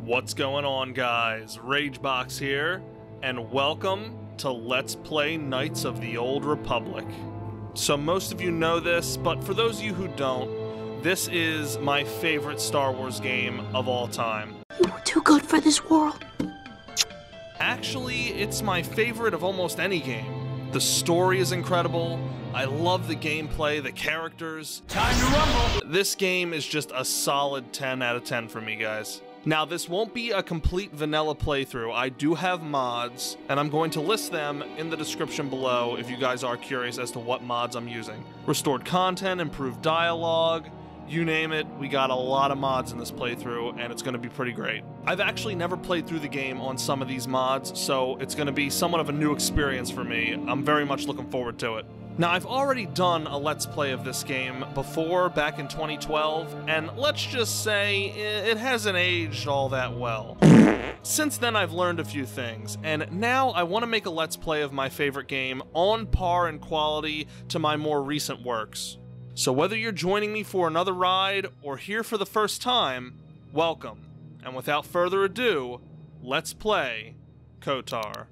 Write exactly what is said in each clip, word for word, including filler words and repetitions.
What's going on, guys? Ragebox here, and welcome to Let's Play Knights of the Old Republic. So most of you know this, but for those of you who don't, this is my favorite Star Wars game of all time. You were too good for this world. Actually, it's my favorite of almost any game. The story is incredible. I love the gameplay, the characters. Time to rumble! This game is just a solid ten out of ten for me, guys. Now, this won't be a complete vanilla playthrough. I do have mods, and I'm going to list them in the description below if you guys are curious as to what mods I'm using. Restored content, improved dialogue, you name it, we got a lot of mods in this playthrough, and it's going to be pretty great. I've actually never played through the game on some of these mods, so it's going to be somewhat of a new experience for me. I'm very much looking forward to it. Now, I've already done a Let's Play of this game before, back in twenty twelve, and let's just say it hasn't aged all that well. Since then, I've learned a few things, and now I want to make a Let's Play of my favorite game on par in quality to my more recent works. So whether you're joining me for another ride or here for the first time, welcome. And without further ado, let's play KotOR.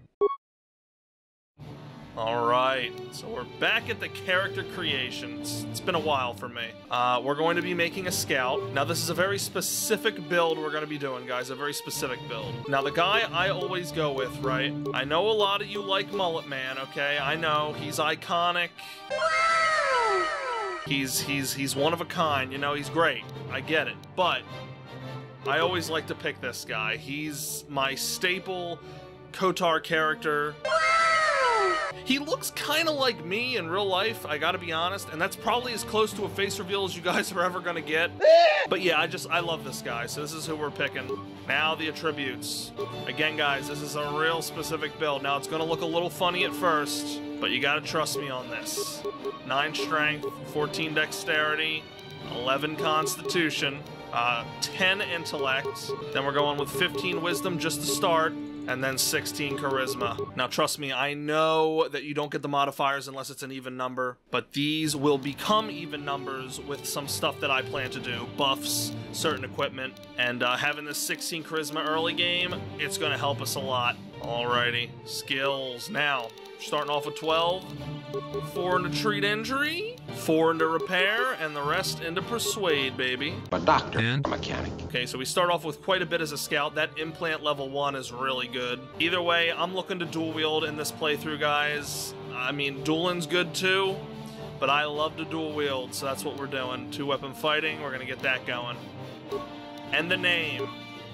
Alright, so we're back at the character creations. It's been a while for me. Uh, we're going to be making a scout. Now, this is a very specific build we're going to be doing, guys. A very specific build. Now, the guy I always go with, right? I know a lot of you like Mullet Man, okay? I know. He's iconic. He's, he's, he's one of a kind, you know? He's great. I get it. But I always like to pick this guy. He's my staple KotOR character. He looks kind of like me in real life, I gotta be honest, and that's probably as close to a face reveal as you guys are ever gonna get. But yeah, I just, I love this guy, so this is who we're picking. Now the attributes. Again, guys, this is a real specific build. Now, it's gonna look a little funny at first, but you gotta trust me on this. nine strength, fourteen dexterity, eleven constitution, uh, ten intellect, then we're going with fifteen wisdom just to start, and then sixteen charisma. Now, trust me, I know that you don't get the modifiers unless it's an even number, but these will become even numbers with some stuff that I plan to do. Buffs, certain equipment, and uh, having this sixteen charisma early game, it's gonna help us a lot. Alrighty, skills. Now, starting off with twelve, four into treat injury, four into repair, and the rest into persuade, baby. A doctor and a mechanic. Okay, so we start off with quite a bit as a scout. That implant level one is really good. Either way, I'm looking to dual wield in this playthrough, guys. I mean, dueling's good too, but I love to dual wield, so that's what we're doing. Two weapon fighting, we're gonna get that going. And the name,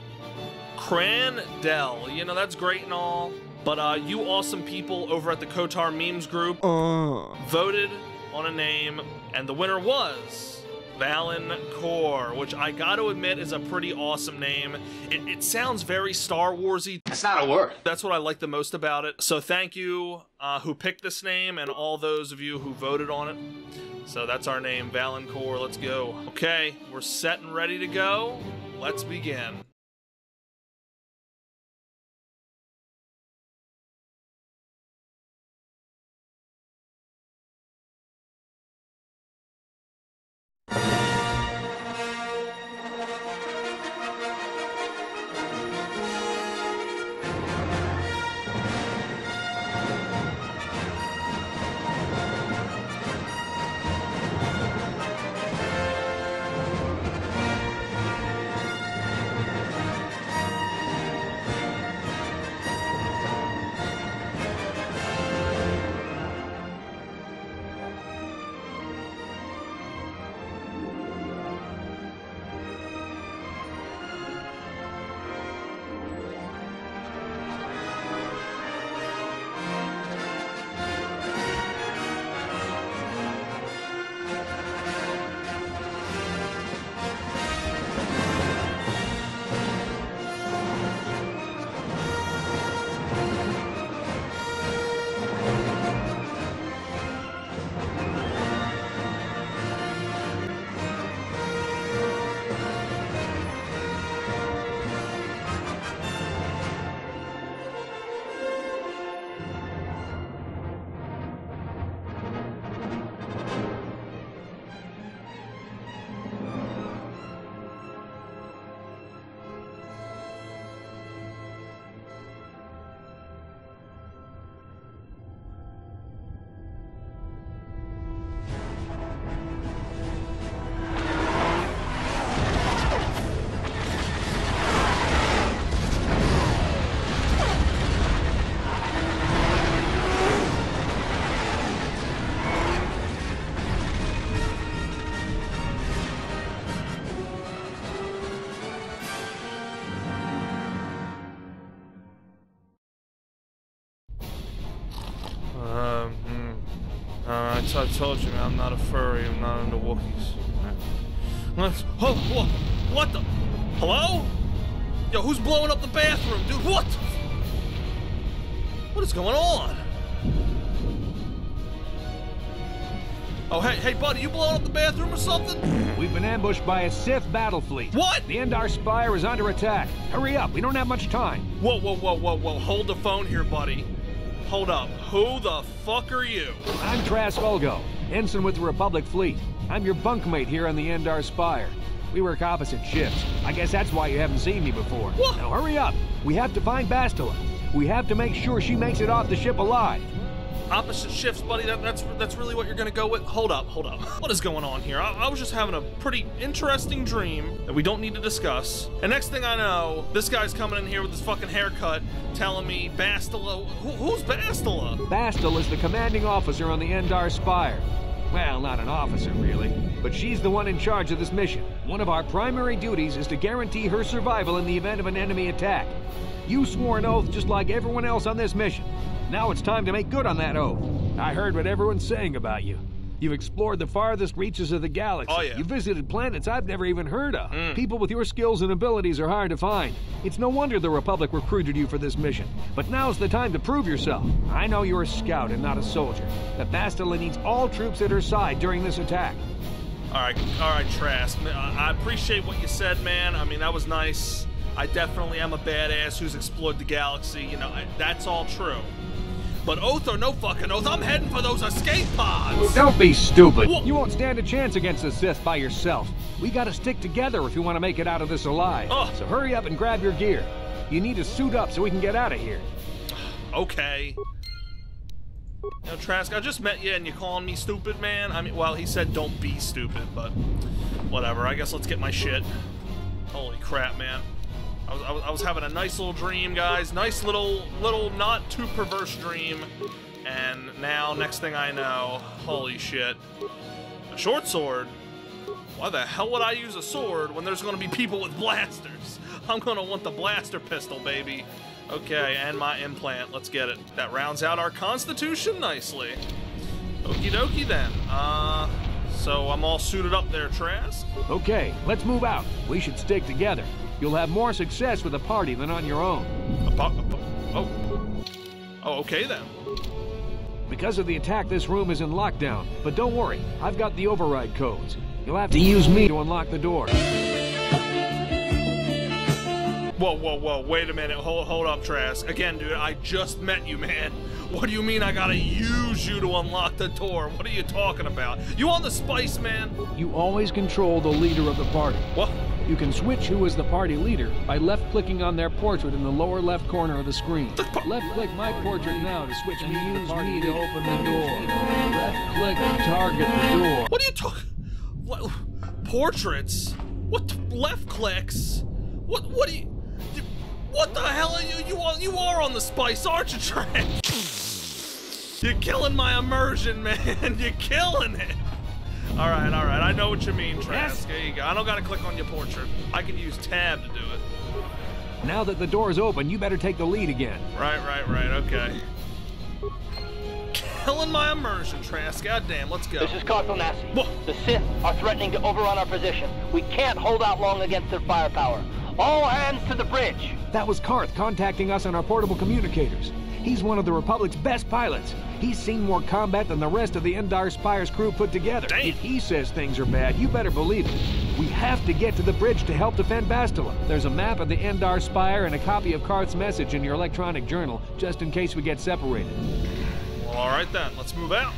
Crandell. You know, that's great and all, but uh, you awesome people over at the KotOR memes group uh. voted on a name, and the winner was Valinor, which I gotta admit is a pretty awesome name. It, it sounds very Star Warsy. That's not a word. That's what I like the most about it. So thank you uh, who picked this name and all those of you who voted on it. So that's our name, Valinor. Let's go. Okay, we're set and ready to go. Let's begin. Uh, I, t I told you, man, I'm not a furry. I'm not into Wookiees. Let's. Oh, what? What the? Hello? Yo, who's blowing up the bathroom, dude? What? What is going on? Oh, hey, hey, buddy, you blowing up the bathroom or something? We've been ambushed by a Sith battle fleet. What? The Endar Spire is under attack. Hurry up, we don't have much time. Whoa, whoa, whoa, whoa, whoa. Hold the phone here, buddy. Hold up. Who the fuck are you? I'm Trask Ulgo, ensign with the Republic fleet. I'm your bunkmate here on the Endar Spire. We work opposite shifts. I guess that's why you haven't seen me before. What? Now hurry up. We have to find Bastila. We have to make sure she makes it off the ship alive. Opposite shifts, buddy. That, that's that's really what you're gonna go with? Hold up, hold up. What is going on here? I, I was just having a pretty interesting dream that we don't need to discuss. And next thing I know, this guy's coming in here with his fucking haircut, telling me Bastila. Who, who's Bastila? Bastila is the commanding officer on the Endar Spire. Well, not an officer, really, but she's the one in charge of this mission. One of our primary duties is to guarantee her survival in the event of an enemy attack. You swore an oath just like everyone else on this mission. Now it's time to make good on that oath. I heard what everyone's saying about you. You've explored the farthest reaches of the galaxy. Oh, yeah. You visited planets I've never even heard of. Mm. People with your skills and abilities are hard to find. It's no wonder the Republic recruited you for this mission. But now's the time to prove yourself. I know you're a scout and not a soldier. That Bastila needs all troops at her side during this attack. All right, all right, Trask. I appreciate what you said, man. I mean, that was nice. I definitely am a badass who's explored the galaxy. You know, I, that's all true. But oath or no fucking oath, I'm heading for those escape pods! Don't be stupid! Wha- You won't stand a chance against the Sith by yourself. We gotta stick together if you want to make it out of this alive. Ugh. So hurry up and grab your gear. You need to suit up so we can get out of here. Okay. You know, Trask, I just met you and you calling me stupid, man? I mean, well, he said don't be stupid, but whatever. I guess let's get my shit. Holy crap, man. I was, I was, I was having a nice little dream, guys. Nice little, little, not too perverse dream. And now, next thing I know, holy shit. A short sword? Why the hell would I use a sword when there's gonna be people with blasters? I'm gonna want the blaster pistol, baby. Okay, and my implant. Let's get it. That rounds out our constitution nicely. Okie dokie then. Uh, so I'm all suited up there, Trask. Okay, let's move out. We should stick together. You'll have more success with a party than on your own. A po- a po- oh. Oh, okay then. Because of the attack, this room is in lockdown. But don't worry, I've got the override codes. You'll have to use me to unlock the door. Whoa, whoa, whoa, wait a minute. Hold, hold up, Trask. Again, dude, I just met you, man. What do you mean I gotta use you to unlock the door? What are you talking about? You on the spice, man? You always control the leader of the party. What? You can switch who is the party leader by left-clicking on their portrait in the lower left corner of the screen. Left-click my portrait now to switch me use me to open the door. Left-click to target the door. What are you talking? What? Portraits? What? Left clicks? What? What are you? you what the hell are you? You are, you are on the spice, aren't you, Trask? You're killing my immersion, man. You're killing it. All right, all right. I know what you mean, Trask. Yes. There you go. I don't gotta click on your portrait. I can use tab to do it. Now that the door is open, you better take the lead again. Right, right, right. Okay. Killing my immersion, Trask. Goddamn, let's go. This is KotOR. What? The Sith are threatening to overrun our position. We can't hold out long against their firepower. All hands to the bridge. That was Karth contacting us on our portable communicators. He's one of the Republic's best pilots. He's seen more combat than the rest of the Endar Spire's crew put together. Damn. If he says things are bad, you better believe it. We have to get to the bridge to help defend Bastila. There's a map of the Endar Spire and a copy of Karth's message in your electronic journal, just in case we get separated. Well, all right then. Let's move out.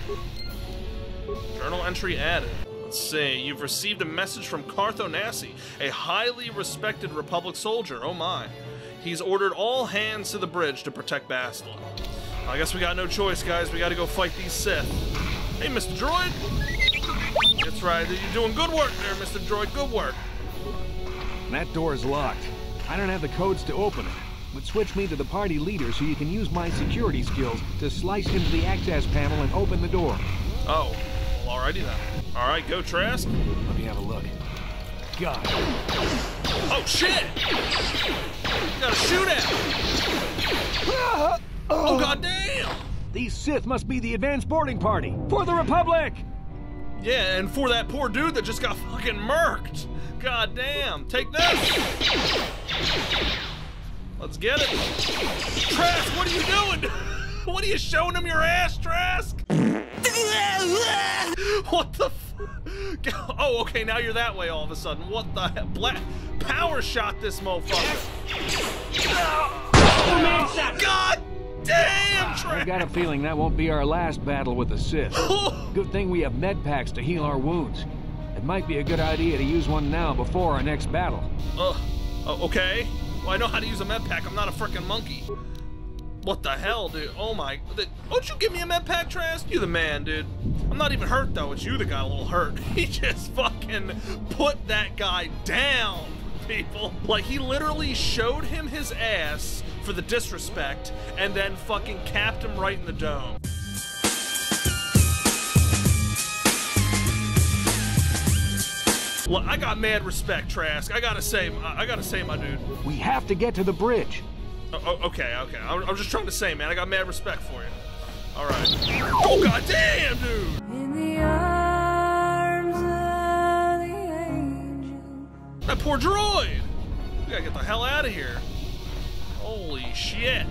Journal entry added. Let's see. You've received a message from KotOR, a highly respected Republic soldier. Oh my. He's ordered all hands to the bridge to protect Bastila. I guess we got no choice, guys. We gotta go fight these Sith. Hey, Mister Droid. That's right. You're doing good work there, Mister Droid. Good work. That door's locked. I don't have the codes to open it. But switch me to the party leader so you can use my security skills to slice into the access panel and open the door. Oh, well, alrighty then. All right, go, Trask. Let me have a look. God. Oh, shit! You gotta shoot at him. Oh, goddamn! These Sith must be the advanced boarding party. For the Republic! Yeah, and for that poor dude that just got fucking murked. God damn. Take this. Let's get it. Trask, what are you doing? What are you showing him your ass, Trask? What the f- Oh, okay, now you're that way all of a sudden. What the hell? Black power shot this motherfucker. God damn, Trask! I got a feeling that won't be our last battle with the Sith. Good thing we have med packs to heal our wounds. It might be a good idea to use one now before our next battle. Ugh. Uh, okay. Well, I know how to use a med pack. I'm not a frickin' monkey. What the hell, dude? Oh my... The, won't you give me a med pack, Trask? You the man, dude. I'm not even hurt, though. It's you that got a little hurt. He just fucking put that guy down, people. Like, he literally showed him his ass for the disrespect and then fucking capped him right in the dome. Look, I got mad respect, Trask. I gotta say, I gotta say, my dude. We have to get to the bridge. Oh, okay, okay. I was just trying to say, man, I got mad respect for you. All right. Oh, goddamn, dude! In the arms of the angel. That poor droid! We gotta get the hell out of here. Holy shit.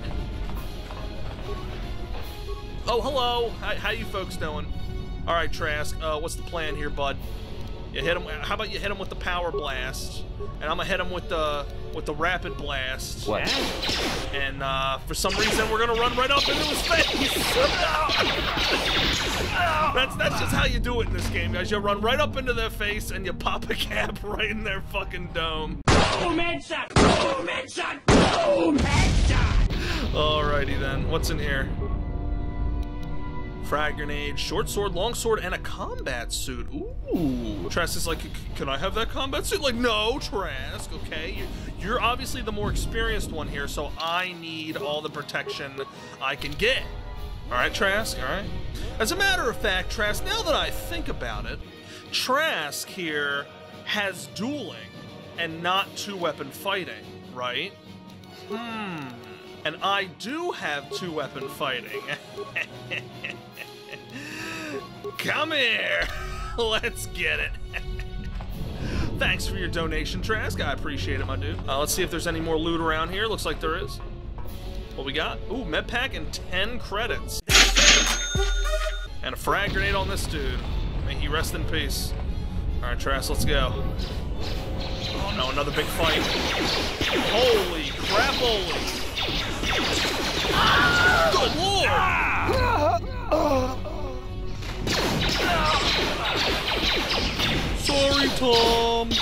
Oh, hello. How, how you folks doing? All right, Trask, uh, what's the plan here, bud? You hit him. How about you hit him with the power blast, and I'm gonna hit him with the with the rapid blast. What? And uh, for some reason, we're gonna run right up into his face. that's that's just how you do it in this game, guys. You run right up into their face and you pop a cap right in their fucking dome. Boom headshot! Boom headshot! Boom headshot! Alrighty then. What's in here? Frag grenade, short sword, long sword, and a combat suit. Ooh. Trask is like, can I have that combat suit? Like, no, Trask, okay? You're, you're obviously the more experienced one here, so I need all the protection I can get. All right, Trask, all right? As a matter of fact, Trask, now that I think about it, Trask here has dueling and not two-weapon fighting, right? Hmm. And I do have two-weapon fighting. Come here. Let's get it. Thanks for your donation, Trask. I appreciate it, my dude. Uh, let's see if there's any more loot around here. Looks like there is. What we got? Ooh, med pack and ten credits. And a frag grenade on this dude. May he rest in peace. All right, Trask, let's go. Oh no, another big fight. Holy crap, holy. Good lord! Sorry, Tom.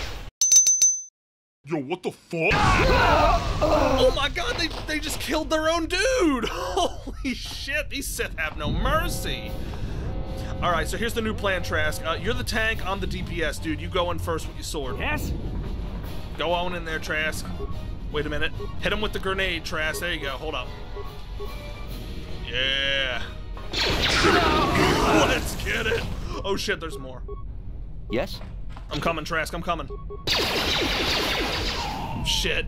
Yo, what the fuck? Oh my god, they, they just killed their own dude! Holy shit, these Sith have no mercy. Alright, so here's the new plan, Trask. Uh, you're the tank, I'm the D P S, dude. You go in first with your sword. Yes? Go on in there, Trask. Wait a minute. Hit him with the grenade, Trask. There you go. Hold up. Yeah. Let's get it. Oh shit, there's more. Yes? I'm coming, Trask. I'm coming. Shit.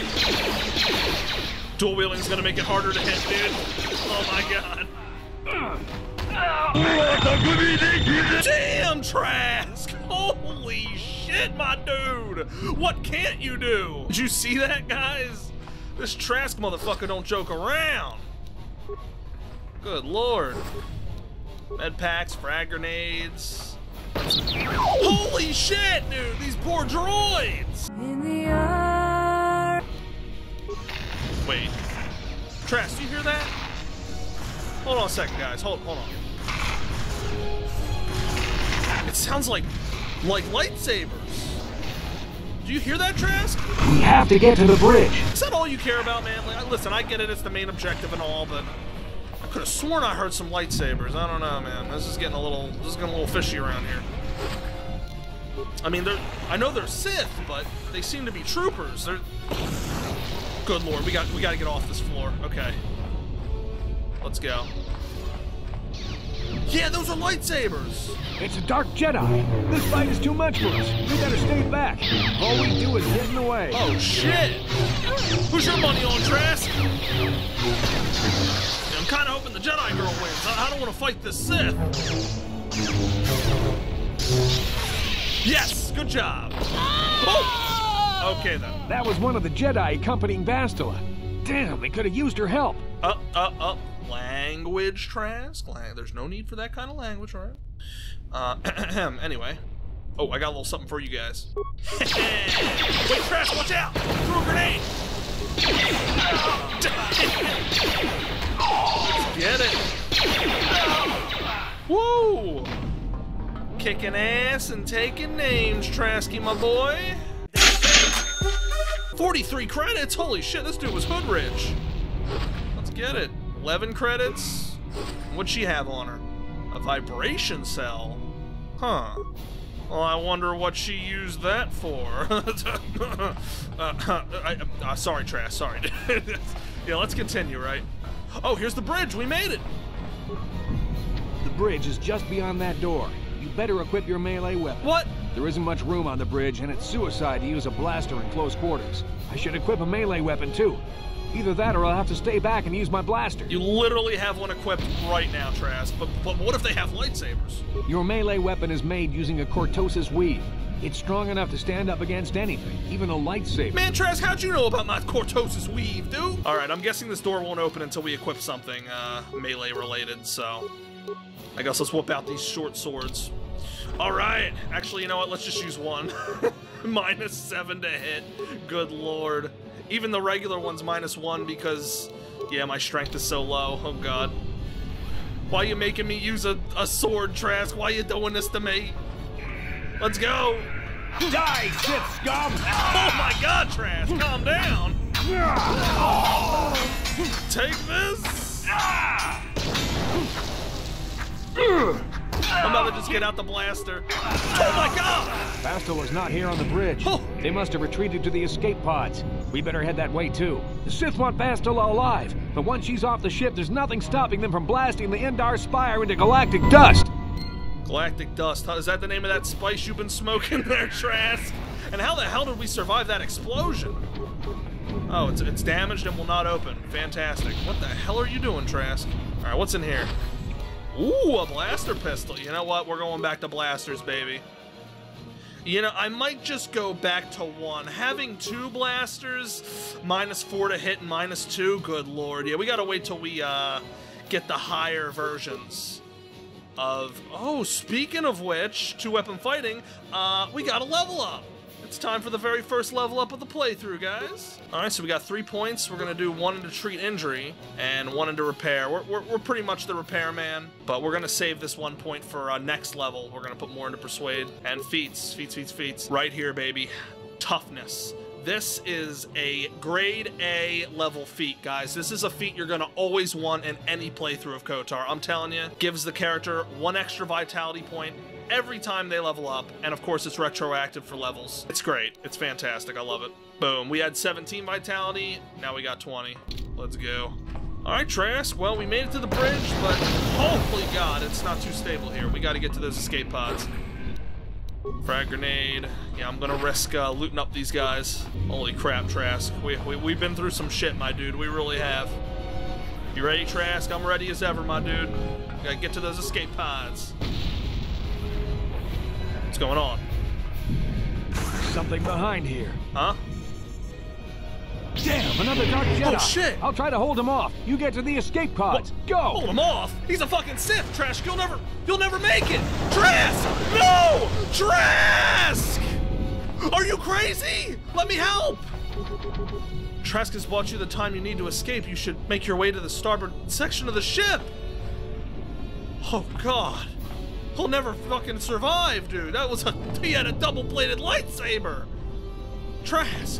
Dual wielding is gonna make it harder to hit, dude. Oh my god. Damn, Trask! Holy shit, my dude! What can't you do? Did you see that, guys? This Trask motherfucker don't joke around. Good lord. Med packs, frag grenades. Holy shit, dude! These poor droids! In the arms. Wait. Trask, do you hear that? Hold on a second, guys. Hold, hold on. It sounds like, like lightsabers. Do you hear that, Trask? We have to get to the bridge. Is that all you care about, man? Like, listen, I get it. It's the main objective and all, but I could have sworn I heard some lightsabers. I don't know, man. This is getting a little, this is getting a little fishy around here. I mean, they're, I know they're Sith, but they seem to be troopers. They're. Good lord, we got, we got to get off this floor. Okay. Let's go. Yeah, those are lightsabers! It's a dark Jedi. This fight is too much for us. We better stay back. All we do is get in the way. Oh, shit! Who's your money on, Trask? I'm kind of hoping the Jedi girl don't want to fight this Sith. Yes, good job. Oh. Okay then. That was one of the Jedi accompanying Bastila. Damn, they could have used her help. Uh, uh, uh. Language, Trask. Lang There's no need for that kind of language, all right? Uh, anyway. Oh, I got a little something for you guys. Wait, Trask, watch out! Throw a grenade! Let's get it! Woo! Kicking ass and taking names, Trasky, my boy. forty-three credits? Holy shit, this dude was hood rich. Let's get it. eleven credits. What'd she have on her? A vibration cell? Huh. Well, I wonder what she used that for. uh, I, uh, sorry, Trask, sorry. Yeah, let's continue, right? Oh, here's the bridge. We made it. The bridge is just beyond that door. You better equip your melee weapon. What? There isn't much room on the bridge, and it's suicide to use a blaster in close quarters. I should equip a melee weapon, too. Either that or I'll have to stay back and use my blaster. You literally have one equipped right now, Trask. But, but what if they have lightsabers? Your melee weapon is made using a KotOR weave. It's strong enough to stand up against anything, even a lightsaber. Man, Trask, how'd you know about my KotOR weave, dude? All right, I'm guessing this door won't open until we equip something uh, melee-related, so... I guess let's whip out these short swords. All right. Actually, you know what? Let's just use one. Minus seven to hit. Good lord. Even the regular one's minus one because, yeah, my strength is so low. Oh, God. Why are you making me use a, a sword, Trask? Why are you doing this to me? Let's go. Die, Sith scum! Oh, my God, Trask. Calm down. Take this. I'm about to just get out the blaster. Oh my God! Bastila's not here on the bridge. Oh. They must have retreated to the escape pods. We better head that way too. The Sith want Bastila alive, but once she's off the ship, there's nothing stopping them from blasting the Endar Spire into galactic dust. Galactic dust. Is that the name of that spice you've been smoking there, Trask? And how the hell did we survive that explosion? Oh, it's, it's damaged and will not open. Fantastic. What the hell are you doing, Trask? All right, what's in here? Ooh, a blaster pistol. You know what? We're going back to blasters, baby. You know, I might just go back to one. Having two blasters, minus four to hit and minus two, good lord. Yeah, we gotta wait till we uh, get the higher versions of... Oh, speaking of which, two-weapon fighting, uh, we gotta level up. It's time for the very first level up of the playthrough, guys. All right, so we got three points. We're gonna do one into treat injury and one into repair. We're, we're, we're pretty much the repairman, but we're gonna save this one point for uh, next level. We're gonna put more into persuade and feats, feats, feats, feats. Right here, baby. Toughness. This is a grade A level feat, guys. This is a feat you're gonna always want in any playthrough of KotOR. I'm telling you, gives the character one extra vitality point every time they level up, and of course it's retroactive for levels. It's great. It's fantastic. I love it. Boom. We had seventeen vitality. Now we got twenty. Let's go. All right, Trask. Well, we made it to the bridge, but hopefully, God, it's not too stable here. We got to get to those escape pods. Frag grenade. Yeah, I'm gonna risk uh, looting up these guys. Holy crap, Trask. We, we, we've been through some shit, my dude. We really have. You ready, Trask? I'm ready as ever, my dude. We gotta get to those escape pods. What's going on? Something behind here. Huh? Damn, another Dark Jedi. Oh, shit. I'll try to hold him off. You get to the escape pods. What? Go. Hold him off? He's a fucking Sith, Trask. You'll never, you'll never make it. Trask! No! Trask! Are you crazy? Let me help. Trask has bought you the time you need to escape. You should make your way to the starboard section of the ship. Oh, God. He'll never fucking survive, dude. That was a, he had a double-bladed lightsaber. Trask.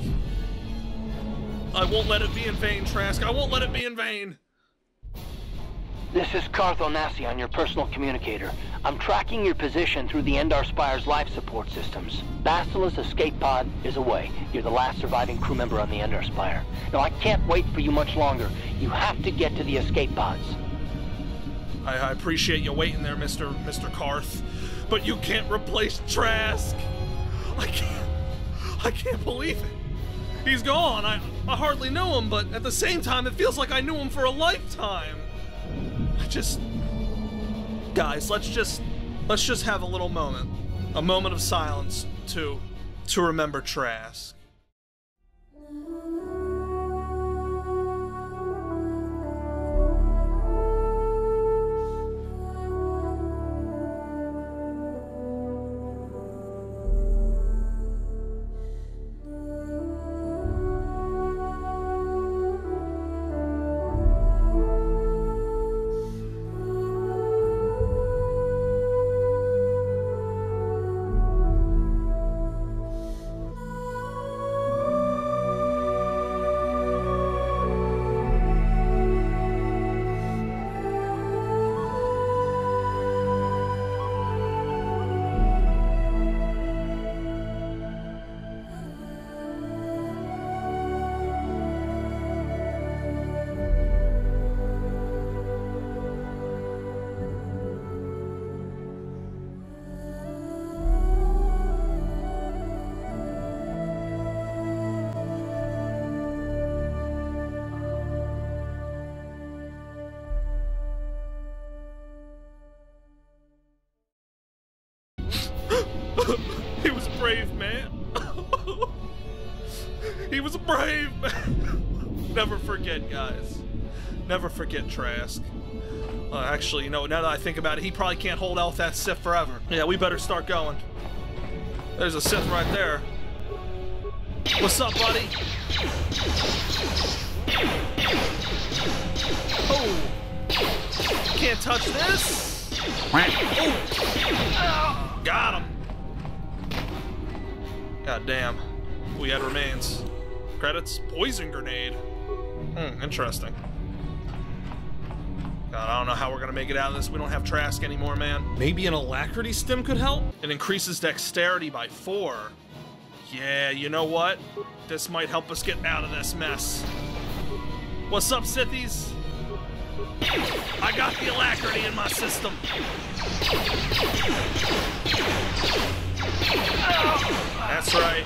I won't let it be in vain, Trask. I won't let it be in vain. This is KotOR on your personal communicator. I'm tracking your position through the Endar Spire's life support systems. Bastila's escape pod is away. You're the last surviving crew member on the Endar Spire. Now, I can't wait for you much longer. You have to get to the escape pods. I, I appreciate you waiting there, Mister Mister Karth, but you can't replace Trask. I can't. I can't believe it. He's gone. I, I hardly knew him, but at the same time, it feels like I knew him for a lifetime. I just... Guys, let's just let's just have a little moment. A moment of silence to to remember Trask. He was a brave man. He was a brave man. Never forget, guys. Never forget Trask. Uh, actually, you know, now that I think about it, he probably can't hold out that Sith forever. Yeah, we better start going. There's a Sith right there. What's up, buddy? Oh! Can't touch this! Oh! Got him! God damn. We had remains. Credits? Poison grenade. Hmm, interesting. God, I don't know how we're gonna make it out of this. We don't have Trask anymore, man. Maybe an alacrity stim could help? It increases dexterity by four. Yeah, you know what? This might help us get out of this mess. What's up, Sithies? I got the alacrity in my system. That's right.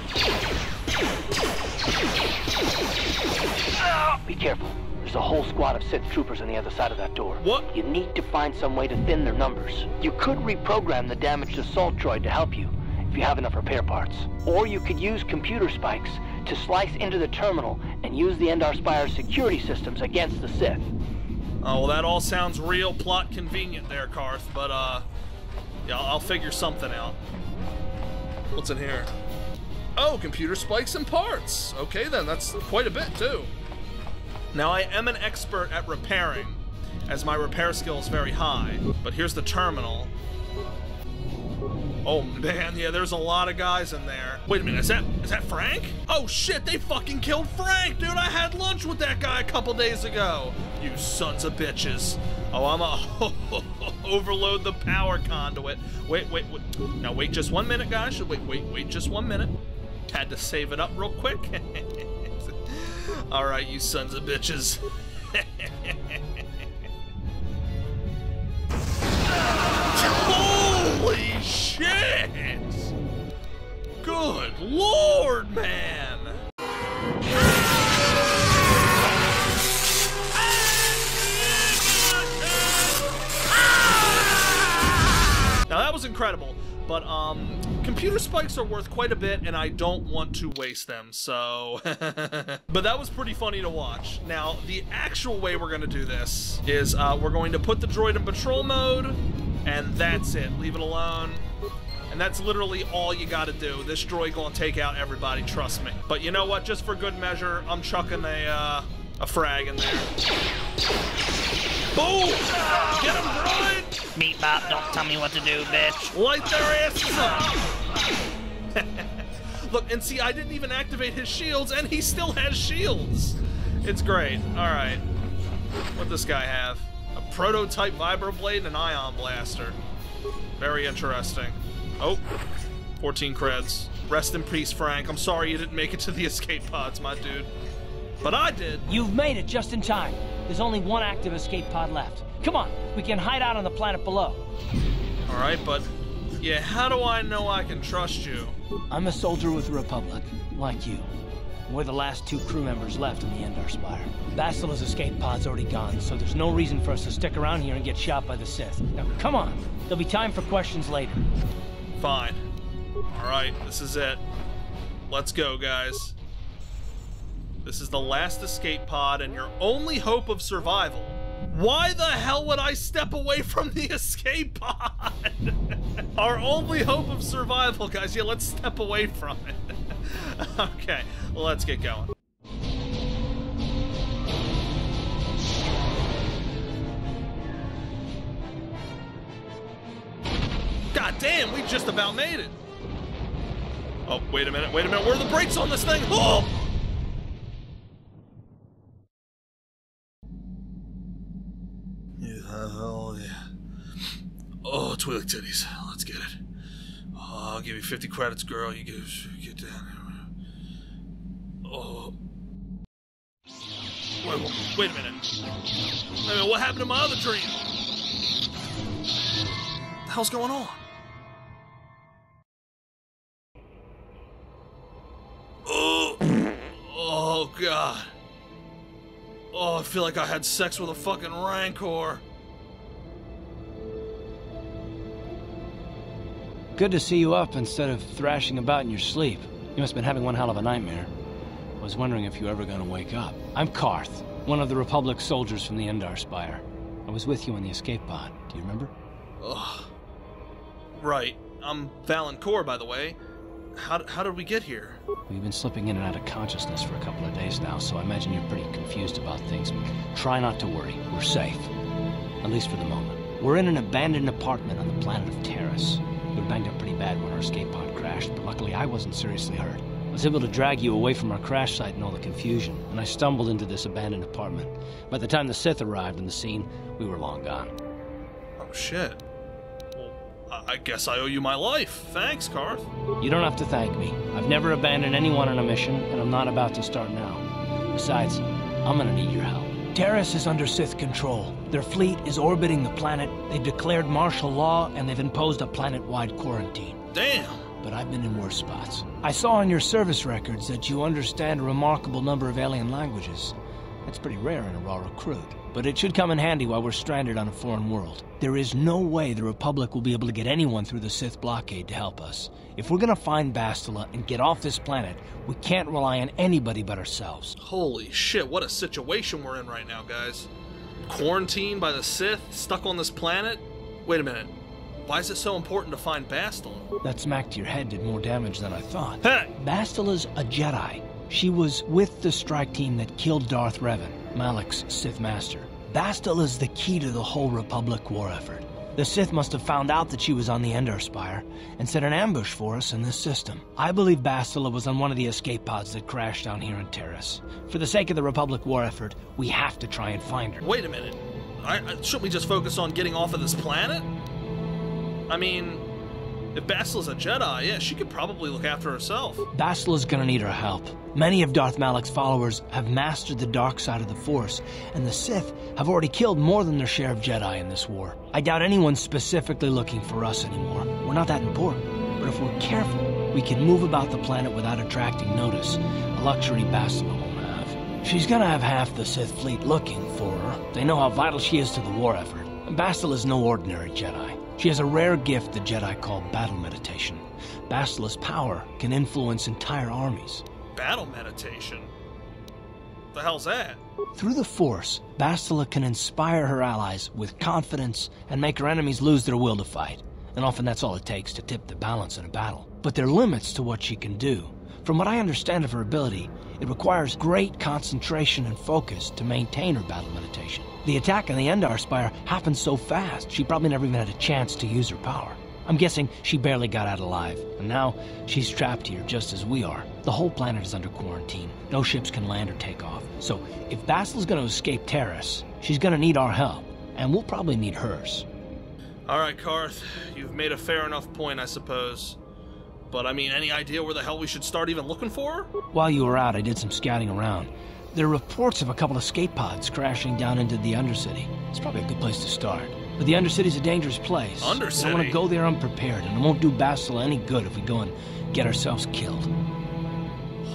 Be careful. There's a whole squad of Sith troopers on the other side of that door. What? You need to find some way to thin their numbers. You could reprogram the damaged assault droid to help you, if you have enough repair parts. Or you could use computer spikes to slice into the terminal and use the Endar Spire's security systems against the Sith. Oh, well, that all sounds real plot convenient there, Karth, but, uh, yeah, I'll figure something out. What's in here? Oh, computer spikes and parts. Okay, then, that's quite a bit, too. Now, I am an expert at repairing, as my repair skill is very high, but here's the terminal. Oh, man, yeah, there's a lot of guys in there. Wait a minute, is that is that Frank? Oh, shit, they fucking killed Frank, dude. I had lunch with that guy a couple days ago. You sons of bitches. Oh, I'm a overload the power conduit. Wait, wait, wait. Now, wait just one minute, guys. Wait, wait, wait just one minute. Had to save it up real quick. All right, you sons of bitches. Holy shit! Good lord, man! Now that was incredible, but um, computer spikes are worth quite a bit, and I don't want to waste them, so... But that was pretty funny to watch. Now, the actual way we're gonna do this is uh, we're going to put the droid in patrol mode, and that's it. Leave it alone. And that's literally all you gotta do. This droid gonna take out everybody, trust me. But you know what? Just for good measure, I'm chucking a, uh, a frag in there. Boom! Get him, droid! Beep bop, don't tell me what to do, bitch. Light their asses up! Look, and see, I didn't even activate his shields, and he still has shields! It's great. Alright. What'd this guy have? A prototype vibroblade and an ion blaster. Very interesting. Oh, fourteen creds. Rest in peace, Frank. I'm sorry you didn't make it to the escape pods, my dude. But I did. You've made it just in time. There's only one active escape pod left. Come on, we can hide out on the planet below. All right, but yeah, how do I know I can trust you? I'm a soldier with the Republic, like you. We're the last two crew members left in the Endar Spire. Bastila's escape pod's already gone, so there's no reason for us to stick around here and get shot by the Sith. Now, come on. There'll be time for questions later. Fine. Alright, this is it. Let's go, guys. This is the last escape pod and your only hope of survival. Why the hell would I step away from the escape pod? Our only hope of survival, guys. Yeah, let's step away from it. Okay, well, let's get going. God damn, we just about made it. Oh, wait a minute, wait a minute. Where are the brakes on this thing? Oh! Oh, yeah. Oh, Twilly titties. Let's get it. Oh, I'll give you fifty credits, girl. You get, get down here. Oh. Wait, wait, wait a minute. Wait a minute, what happened to my other dream? What the hell's going on? Oh, oh God. Oh, I feel like I had sex with a fucking rancor. Good to see you up instead of thrashing about in your sleep. You must have been having one hell of a nightmare. I was wondering if you were ever going to wake up. I'm Karth, one of the Republic soldiers from the Endar Spire. I was with you in the escape pod. Do you remember? Ugh. Right. I'm Valencourt, by the way. How, how did we get here? We've been slipping in and out of consciousness for a couple of days now, so I imagine you're pretty confused about things. Try not to worry. We're safe. At least for the moment. We're in an abandoned apartment on the planet of Terrace. We were banged up pretty bad when our escape pod crashed, but luckily I wasn't seriously hurt. I was able to drag you away from our crash site and all the confusion, and I stumbled into this abandoned apartment. By the time the Sith arrived on the scene, we were long gone. Oh, shit. Well, I guess I owe you my life. Thanks, Karth. You don't have to thank me. I've never abandoned anyone on a mission, and I'm not about to start now. Besides, I'm gonna need your help. Terrace is under Sith control. Their fleet is orbiting the planet, they've declared martial law, and they've imposed a planet-wide quarantine. Damn! But I've been in worse spots. I saw on your service records that you understand a remarkable number of alien languages. That's pretty rare in a raw recruit, but it should come in handy while we're stranded on a foreign world. There is no way the Republic will be able to get anyone through the Sith blockade to help us. If we're gonna find Bastila and get off this planet, we can't rely on anybody but ourselves. Holy shit, what a situation we're in right now, guys. Quarantined by the Sith, stuck on this planet? Wait a minute. Why is it so important to find Bastila? That smack to your head did more damage than I thought. Hey! Bastila's a Jedi. She was with the strike team that killed Darth Revan, Malak's Sith Master. Bastila's the key to the whole Republic war effort. The Sith must have found out that she was on the Endar Spire and set an ambush for us in this system. I believe Bastila was on one of the escape pods that crashed down here in Terrace. For the sake of the Republic war effort, we have to try and find her. Wait a minute. I, I, shouldn't we just focus on getting off of this planet? I mean, if Bastila's a Jedi, yeah, she could probably look after herself. Bastila's gonna need our help. Many of Darth Malak's followers have mastered the dark side of the Force, and the Sith have already killed more than their share of Jedi in this war. I doubt anyone's specifically looking for us anymore. We're not that important. But if we're careful, we can move about the planet without attracting notice, a luxury Bastila won't have. She's gonna have half the Sith fleet looking for her. They know how vital she is to the war effort. And Bastila's no ordinary Jedi. She has a rare gift the Jedi call battle meditation. Bastila's power can influence entire armies. Battle meditation? What the hell's that? Through the Force, Bastila can inspire her allies with confidence and make her enemies lose their will to fight. And often that's all it takes to tip the balance in a battle. But there are limits to what she can do. From what I understand of her ability, it requires great concentration and focus to maintain her battle meditation. The attack on the Endar Spire happened so fast, she probably never even had a chance to use her power. I'm guessing she barely got out alive, and now she's trapped here just as we are. The whole planet is under quarantine. No ships can land or take off. So if Bastila's gonna escape Terrace, she's gonna need our help, and we'll probably need hers. All right, Karth, you've made a fair enough point, I suppose. But I mean, any idea where the hell we should start even looking for her? While you were out, I did some scouting around. There are reports of a couple of escape pods crashing down into the Undercity. It's probably a good place to start. But the Undercity's a dangerous place. Undercity? I don't want to go there unprepared, and it won't do Bastila any good if we go and get ourselves killed.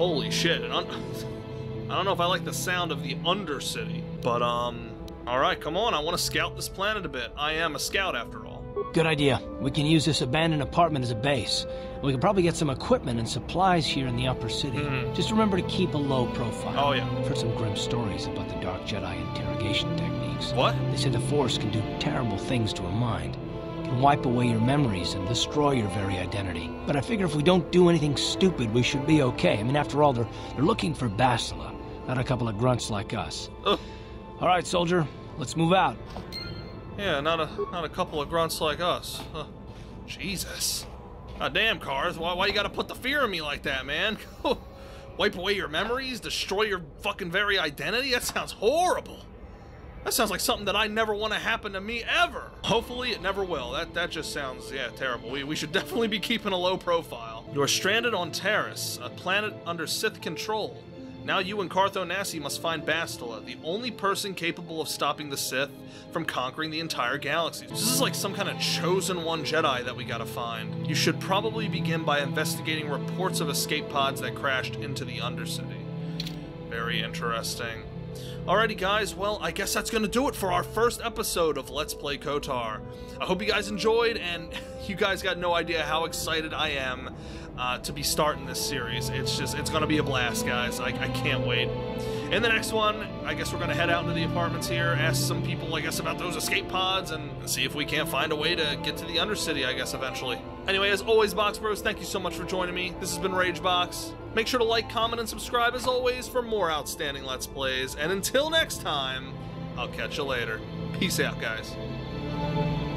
Holy shit. An un I don't know if I like the sound of the Undercity, but, um, alright, come on, I want to scout this planet a bit. I am a scout, after all. Good idea. We can use this abandoned apartment as a base. We can probably get some equipment and supplies here in the upper city. Mm. Just remember to keep a low profile. Oh, yeah. I've heard some grim stories about the Dark Jedi interrogation techniques. What? They say the Force can do terrible things to a mind. It can wipe away your memories and destroy your very identity. But I figure if we don't do anything stupid, we should be okay. I mean, after all, they're, they're looking for Bastila, not a couple of grunts like us. Ugh. All right, soldier, let's move out. Yeah, not a not a couple of grunts like us. Huh. Jesus. God damn, Karth, why, why you gotta put the fear in me like that, man? Wipe away your memories? Destroy your fucking very identity? That sounds horrible. That sounds like something that I never want to happen to me ever. Hopefully it never will. That that just sounds, yeah, terrible. We, we should definitely be keeping a low profile. You're stranded on Taris, a planet under Sith control. Now you and KotOR must find Bastila, the only person capable of stopping the Sith from conquering the entire galaxy. This is like some kind of chosen one Jedi that we gotta find. You should probably begin by investigating reports of escape pods that crashed into the Undercity. Very interesting. Alrighty guys, well, I guess that's gonna do it for our first episode of Let's Play KotOR. I hope you guys enjoyed, and you guys got no idea how excited I am uh, to be starting this series. It's just, it's gonna be a blast, guys. I, I can't wait. In the next one, I guess we're gonna head out into the apartments here, ask some people, I guess, about those escape pods, and see if we can't find a way to get to the Undercity, I guess, eventually. Anyway, as always, Box Bros, thank you so much for joining me. This has been RageBox. Make sure to like, comment, and subscribe, as always, for more outstanding Let's Plays. And until next time, I'll catch you later. Peace out, guys.